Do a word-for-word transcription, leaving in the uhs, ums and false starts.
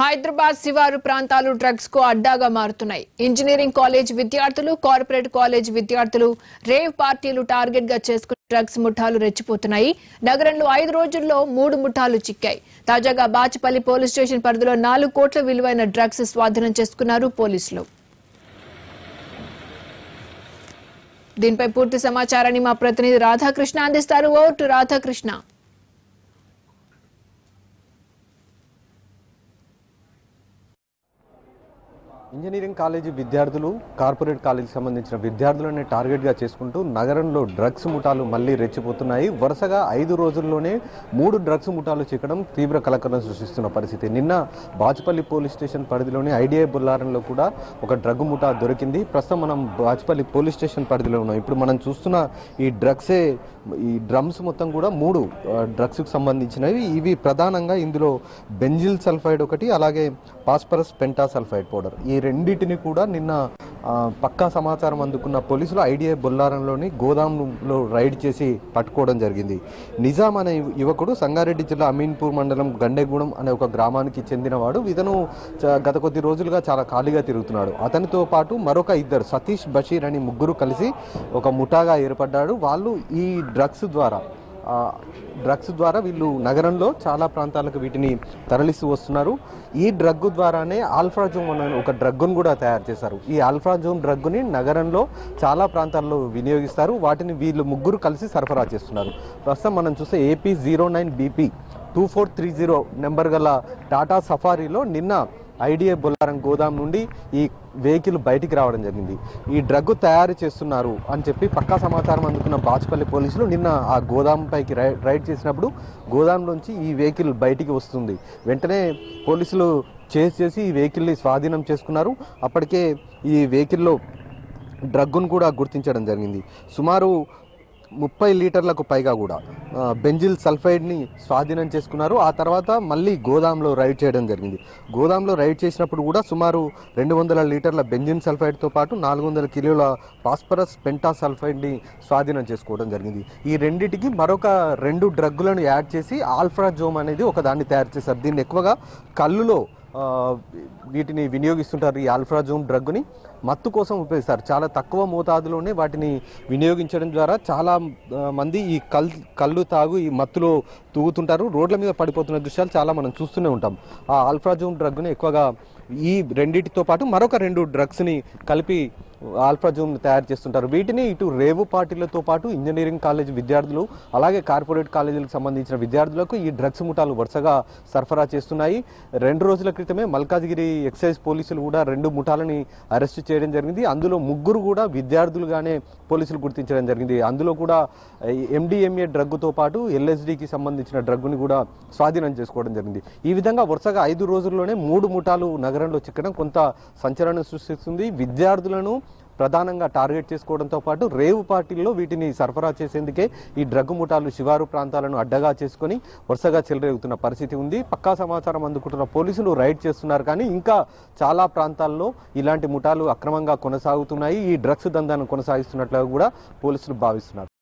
హైదరాబాద్ శివారు ప్రాంతాలు డ్రగ్స్ కు అడ్డాగా మారుతున్నాయి. ఇంజనీరింగ్ కాలేజ్ విద్యార్థులు, కార్పొరేట్ కాలేజ్ విద్యార్థులు రేవ్ పార్టీలు టార్గెట్ గా చేసుకుని డ్రగ్స్ ముఠాలు రెచ్చిపోతున్నాయి. నగరంలో ఐదు రోజుల్లో మూడు ముఠాలు చిక్కాయి. తాజాగా బాచుపల్లి పోలీస్ స్టేషన్ పరిధిలో నాలుగు కోట్ల విలువైన డ్రగ్స్ స్వాధీనం చేసుకున్నారు పోలీసులు. దీనిపై పూర్తి సమాచారాన్ని మా ప్రతినిధి రాధాకృష్ణ అందిస్తారు. Over to Radhakrishna. Engineering college విద్యార్థులు, కార్పొరేట్ కాలేజీకి సంబంధించిన విద్యార్థులని టార్గెట్గా చేసుకుంటూ నగరంలో డ్రగ్స్ ముఠాలు మళ్లీ రెచ్చిపోతున్నాయి. వరుసగా ఐదు రోజుల్లోనే మూడు డ్రగ్స్ ముఠాలు చిక్కడం తీవ్ర కలకలం సృష్టిస్తున్న పరిస్థితి. నిన్న బాచుపల్లి పోలీస్ స్టేషన్ పరిధిలోని ఐడిఐ బుల్లారంలో కూడా ఒక డ్రగ్ ముఠా దొరికింది. ప్రస్తుతం మనం బాచుపల్లి పోలీస్ స్టేషన్ పరిధిలో ఉన్నాం. ఇప్పుడు మనం చూస్తున్న ఈ డ్రగ్సే, ఈ డ్రమ్స్ మొత్తం కూడా మూడు డ్రగ్స్కి సంబంధించినవి. ఇవి ప్రధానంగా ఇందులో బెంజిల్ సల్ఫైడ్ ఒకటి, అలాగే ఫాస్ఫరస్ పెంటా సల్ఫైడ్ పౌడర్, ఈ రెండింటిని కూడా నిన్న పక్కా సమాచారం అందుకున్న పోలీసులు ఐడిఐ బొల్లారంలోని గోదాంలో రైడ్ చేసి పట్టుకోవడం జరిగింది. నిజాం అనే యువకుడు సంగారెడ్డి జిల్లా అమీన్పూర్ మండలం గండెగూడెం అనే ఒక గ్రామానికి చెందినవాడు. ఇతను గత కొద్ది రోజులుగా చాలా ఖాళీగా తిరుగుతున్నాడు. అతనితో పాటు మరొక ఇద్దరు, సతీష్, బషీర్ అని ముగ్గురు కలిసి ఒక ముఠాగా ఏర్పడ్డాడు. వాళ్ళు ఈ డ్రగ్స్ ద్వారా డ్రగ్స్ ద్వారా వీళ్ళు నగరంలో చాలా ప్రాంతాలకు వీటిని తరలిస్తూ వస్తున్నారు. ఈ డ్రగ్ ద్వారానే ఆల్ఫ్రాజోమ్ అనే ఒక డ్రగ్ను కూడా తయారు చేశారు. ఈ ఆల్ఫ్రాజోమ్ డ్రగ్ని నగరంలో చాలా ప్రాంతాల్లో వినియోగిస్తారు. వాటిని వీళ్ళు ముగ్గురు కలిసి సరఫరా చేస్తున్నారు. ప్రస్తుతం మనం చూస్తే AP zero nine BP two four three zero number గల టాటా సఫారీలో నిన్న ఐడిఐ బొల్లారం గోదాం నుండి ఈ వెహికల్ బయటికి రావడం జరిగింది. ఈ డ్రగ్ తయారు చేస్తున్నారు అని చెప్పి పక్కా సమాచారం అందుకున్న బాచుపల్లి పోలీసులు నిన్న ఆ గోదాం పైకి రైడ్ చేసినప్పుడు గోదాంలోంచి ఈ వెహికల్ బయటికి వస్తుంది. వెంటనే పోలీసులు చేసి చేసి ఈ వెహికల్ని స్వాధీనం చేసుకున్నారు. అప్పటికే ఈ వెహికల్లో డ్రగ్ను కూడా గుర్తించడం జరిగింది. సుమారు ముప్పై లీటర్లకు పైగా కూడా బెంజిల్ సల్ఫైడ్ని స్వాధీనం చేసుకున్నారు. ఆ తర్వాత మళ్ళీ గోదాంలో రైడ్ చేయడం జరిగింది. గోదాంలో రైడ్ చేసినప్పుడు కూడా సుమారు రెండు వందల లీటర్ల బెంజిన్ సల్ఫైడ్తో పాటు నాలుగు వందల కిలోల ఫాస్ఫరస్ పెంటా సల్ఫైడ్ని స్వాధీనం చేసుకోవడం జరిగింది. ఈ రెండింటికి మరొక రెండు డ్రగ్గులను యాడ్ చేసి ఆల్ఫ్రాజోమ్ అనేది ఒక దాన్ని తయారు చేశారు. దీన్ని ఎక్కువగా కళ్ళులో వీటిని వినియోగిస్తుంటారు. ఈ ఆల్ఫ్రాజోమ్ డ్రగ్ని మత్తు కోసం ఉపయోగిస్తారు. చాలా తక్కువ మోతాదులోనే వాటిని వినియోగించడం ద్వారా చాలా మంది ఈ కల్ కళ్ళు తాగు ఈ మత్తులో తూగుతుంటారు. రోడ్ల మీద పడిపోతున్న దృశ్యాలు చాలా మనం చూస్తూనే ఉంటాం. ఆ ఆల్ఫ్రాజోమ్ డ్రగ్ని ఎక్కువగా ఈ రెండింటితో పాటు మరొక రెండు డ్రగ్స్ని కలిపి ఆల్ఫ్రాజోమ్ తయారు చేస్తుంటారు. వీటిని ఇటు రేవు పార్టీలతో పాటు ఇంజనీరింగ్ కాలేజ్ విద్యార్థులు, అలాగే కార్పొరేట్ కాలేజీలకు సంబంధించిన విద్యార్థులకు ఈ డ్రగ్స్ ముఠాలు వరుసగా సరఫరా చేస్తున్నాయి. రెండు రోజుల క్రితమే మల్కాజ్గిరి ఎక్సైజ్ పోలీసులు కూడా రెండు ముఠాలని అరెస్ట్ చేయడం జరిగింది. అందులో ముగ్గురు కూడా విద్యార్థులుగానే పోలీసులు గుర్తించడం జరిగింది. అందులో కూడా ఎండిఎంఏ డ్రగ్తో పాటు ఎల్ఎస్డికి సంబంధించిన డ్రగ్ని కూడా స్వాధీనం చేసుకోవడం జరిగింది. ఈ విధంగా వరుసగా ఐదు రోజుల్లోనే మూడు ముఠాలు నగరంలో చిక్కడం కొంత సంచలనం సృష్టిస్తుంది. విద్యార్థులను ప్రధానంగా టార్గెట్ చేసుకోవడంతో పాటు రేవు పార్టీల్లో వీటిని సరఫరా చేసేందుకే ఈ డ్రగ్ ముఠాలు శివారు ప్రాంతాలను అడ్డగా చేసుకుని వరుసగా చెలరేగుతున్న పరిస్థితి ఉంది. పక్కా సమాచారం అందుకుంటున్న పోలీసులు రైడ్ చేస్తున్నారు. కానీ ఇంకా చాలా ప్రాంతాల్లో ఇలాంటి ముఠాలు అక్రమంగా కొనసాగుతున్నాయి. ఈ డ్రగ్స్ దందాను కొనసాగిస్తున్నట్లుగా కూడా పోలీసులు భావిస్తున్నారు.